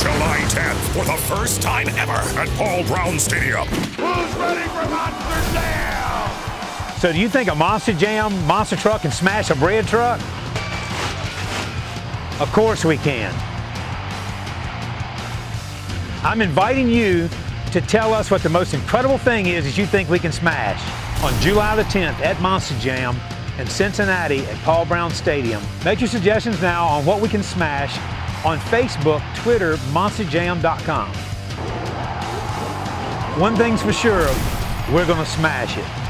July 10th, for the first time ever at Paul Brown Stadium. Who's ready for Monster Jam? So do you think a Monster Jam monster truck can smash a bread truck? Of course we can. I'm inviting you to tell us what the most incredible thing is that you think we can smash on July the 10th at Monster Jam in Cincinnati at Paul Brown Stadium. Make your suggestions now on what we can smash on Facebook, Twitter, monsterjam.com. One thing's for sure, we're gonna smash it.